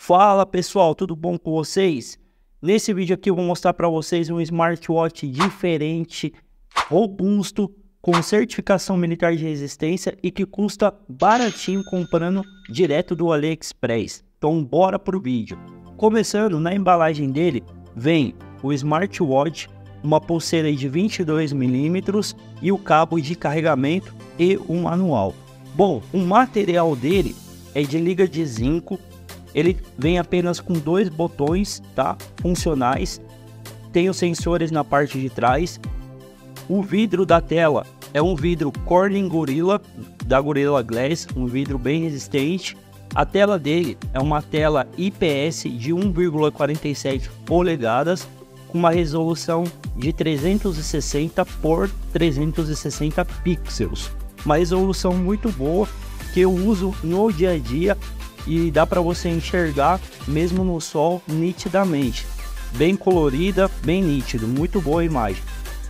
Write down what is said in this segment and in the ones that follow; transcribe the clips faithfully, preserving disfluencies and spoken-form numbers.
Fala pessoal, tudo bom com vocês? Nesse vídeo aqui eu vou mostrar para vocês um smartwatch diferente, robusto, com certificação militar de resistência e que custa baratinho comprando direto do AliExpress. Então bora pro vídeo. Começando, na embalagem dele vem o smartwatch, uma pulseira de vinte e dois milímetros e o cabo de carregamento e um manual. Bom, o material dele é de liga de zinco. Ele vem apenas com dois botões, tá? Funcionais. Tem os sensores na parte de trás. O vidro da tela é um vidro Corning Gorilla, da Gorilla Glass, um vidro bem resistente. A tela dele é uma tela I P S de um vírgula quarenta e sete polegadas, com uma resolução de trezentos e sessenta por trezentos e sessenta pixels. Uma resolução muito boa que eu uso no dia a dia. E dá para você enxergar mesmo no sol nitidamente, bem colorida, bem nítido, muito boa a imagem.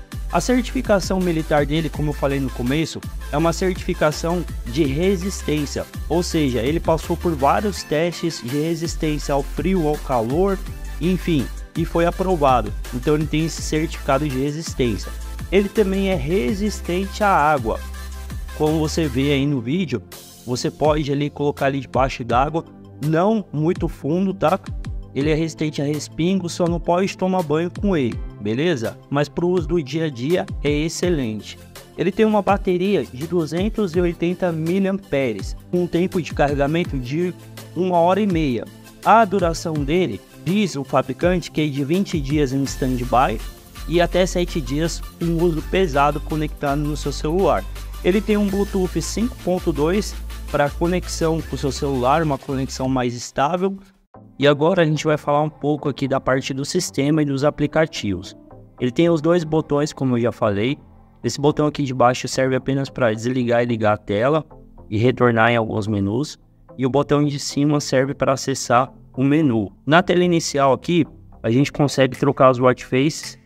A certificação militar dele, como eu falei no começo, é uma certificação de resistência, ou seja, ele passou por vários testes de resistência ao frio, ao calor, enfim, e foi aprovado. Então ele tem esse certificado de resistência. Ele também é resistente à água, como você vê aí no vídeo. Você pode ali colocar ele debaixo d'água, não muito fundo, tá? Ele é resistente a respingo, só não pode tomar banho com ele, beleza? Mas para o uso do dia a dia é excelente. Ele tem uma bateria de duzentos e oitenta miliamperes, com um tempo de carregamento de uma hora e meia. A duração dele, diz o fabricante, que é de vinte dias em stand-by e até sete dias com uso pesado conectado no seu celular. Ele tem um Bluetooth cinco ponto dois para conexão com o seu celular, uma conexão mais estável. E agora a gente vai falar um pouco aqui da parte do sistema e dos aplicativos. Ele tem os dois botões, como eu já falei. Esse botão aqui de baixo serve apenas para desligar e ligar a tela e retornar em alguns menus. E o botão de cima serve para acessar o menu. Na tela inicial aqui, a gente consegue trocar os watch faces.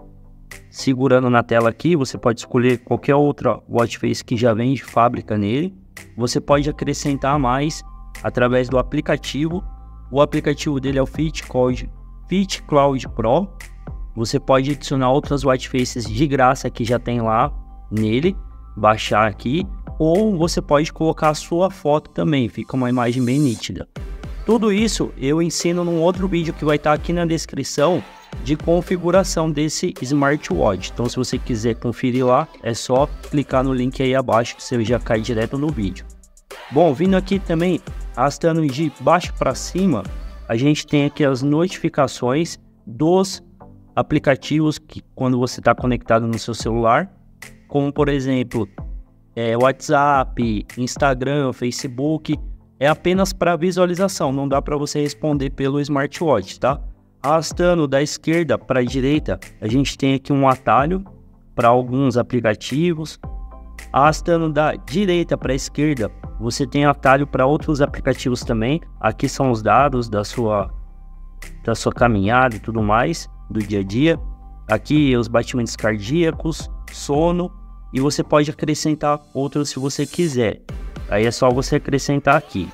Segurando na tela aqui, você pode escolher qualquer outra watch face que já vem de fábrica nele. Você pode acrescentar mais através do aplicativo. O aplicativo dele é o FitCloud, FitCloud Pro. Você pode adicionar outras watch faces de graça que já tem lá nele, baixar aqui, ou você pode colocar a sua foto também, fica uma imagem bem nítida. Tudo isso eu ensino num outro vídeo que vai estar aqui na descrição, de configuração desse smartwatch. Então se você quiser conferir lá, é só clicar no link aí abaixo que você já cai direto no vídeo. Bom, vindo aqui também, arrastando de baixo para cima, a gente tem aqui as notificações dos aplicativos que quando você está conectado no seu celular, como por exemplo, é, WhatsApp, Instagram, Facebook, é apenas para visualização, não dá para você responder pelo smartwatch, tá? Arrastando da esquerda para a direita, a gente tem aqui um atalho para alguns aplicativos. Arrastando da direita para a esquerda, você tem atalho para outros aplicativos também. Aqui são os dados da sua, da sua caminhada e tudo mais, do dia a dia. Aqui os batimentos cardíacos, sono, e você pode acrescentar outros se você quiser. Aí é só você acrescentar aqui.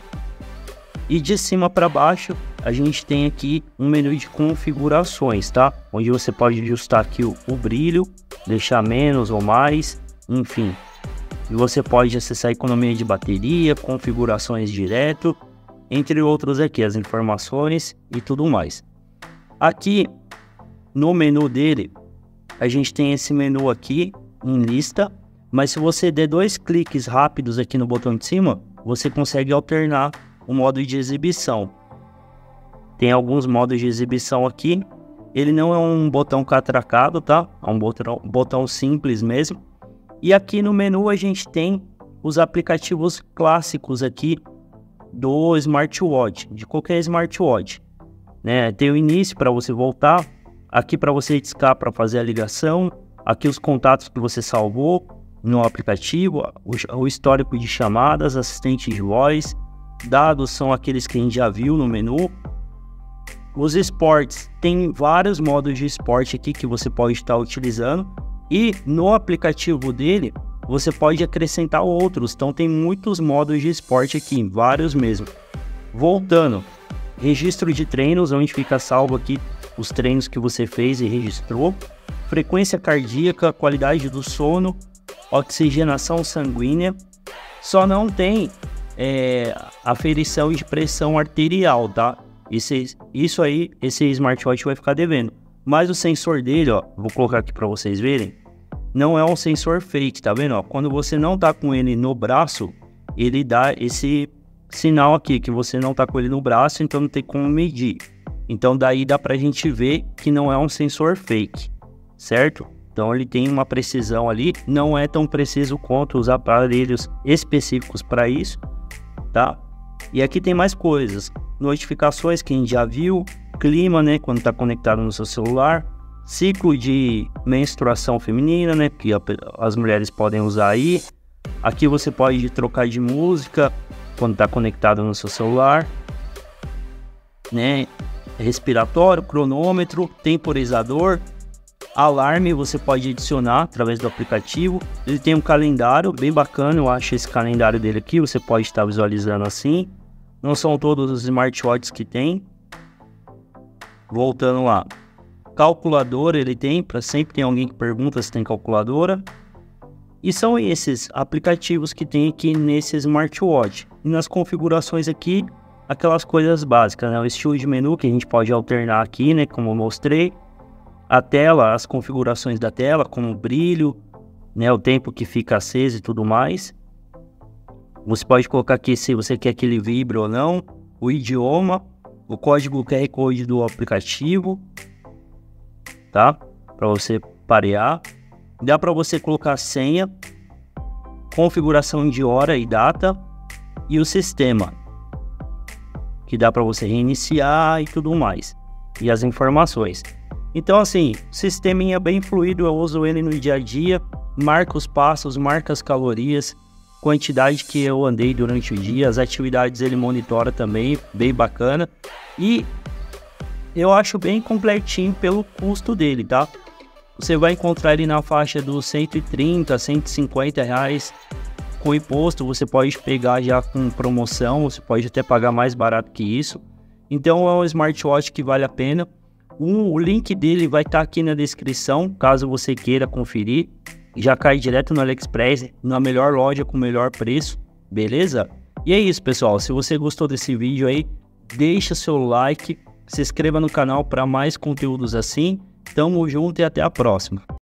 E de cima para baixo, a gente tem aqui um menu de configurações, tá? Onde você pode ajustar aqui o, o brilho, deixar menos ou mais, enfim. E você pode acessar a economia de bateria, configurações direto, entre outros aqui, as informações e tudo mais. Aqui no menu dele, a gente tem esse menu aqui em lista, mas se você der dois cliques rápidos aqui no botão de cima, você consegue alternar o modo de exibição. Tem alguns modos de exibição aqui. Ele não é um botão catracado, tá? É um botão, botão simples mesmo. E aqui no menu a gente tem os aplicativos clássicos aqui do smartwatch, de qualquer smartwatch, né? Tem o início para você voltar, aqui para você discar para fazer a ligação, aqui os contatos que você salvou no aplicativo, o, o histórico de chamadas, assistente de voz. Dados são aqueles que a gente já viu no menu. Os esportes, tem vários modos de esporte aqui que você pode estar utilizando. E no aplicativo dele, você pode acrescentar outros. Então tem muitos modos de esporte aqui, vários mesmo. Voltando, registro de treinos, onde fica salvo aqui os treinos que você fez e registrou, frequência cardíaca, qualidade do sono, oxigenação sanguínea. Só não tem é, aferição de pressão arterial, tá? Esse, isso aí, esse smartwatch vai ficar devendo. Mas o sensor dele, ó, vou colocar aqui para vocês verem, não é um sensor fake, tá vendo? Ó, quando você não tá com ele no braço, ele dá esse sinal aqui, que você não tá com ele no braço, então não tem como medir. Então daí dá pra gente ver que não é um sensor fake, certo? Então ele tem uma precisão ali, não é tão preciso quanto os aparelhos específicos para isso, tá? E aqui tem mais coisas, notificações que a gente já viu, clima, né, quando tá conectado no seu celular, ciclo de menstruação feminina, né, que a, as mulheres podem usar aí. Aqui você pode trocar de música quando tá conectado no seu celular, né? Respiratório, cronômetro, temporizador, alarme você pode adicionar através do aplicativo. Ele tem um calendário bem bacana, eu acho esse calendário dele aqui, você pode estar visualizando assim. Não são todos os smartwatches que tem. Voltando lá, calculadora ele tem, para sempre tem alguém que pergunta se tem calculadora. E são esses aplicativos que tem aqui nesse smartwatch. E nas configurações aqui, aquelas coisas básicas, né? O estilo de menu que a gente pode alternar aqui, né? Como eu mostrei. A tela, as configurações da tela, como o brilho, né? O tempo que fica aceso e tudo mais. Você pode colocar aqui se você quer que ele vibre ou não. O idioma, o código Q R Code do aplicativo, tá? Para você parear. Dá para você colocar senha, configuração de hora e data e o sistema, que dá para você reiniciar e tudo mais, e as informações. Então assim, o sisteminha é bem fluido, eu uso ele no dia a dia, marca os passos, marca as calorias, quantidade que eu andei durante o dia, as atividades ele monitora também, bem bacana, e eu acho bem completinho pelo custo dele, tá? Você vai encontrar ele na faixa dos cento e trinta, cento e cinquenta reais com imposto. Você pode pegar já com promoção, você pode até pagar mais barato que isso. Então é um smartwatch que vale a pena. O link dele vai estar aqui na descrição, caso você queira conferir. Já cai direto no AliExpress, na melhor loja com o melhor preço, beleza? E é isso, pessoal. Se você gostou desse vídeo aí, deixa seu like, se inscreva no canal para mais conteúdos assim. Tamo junto e até a próxima.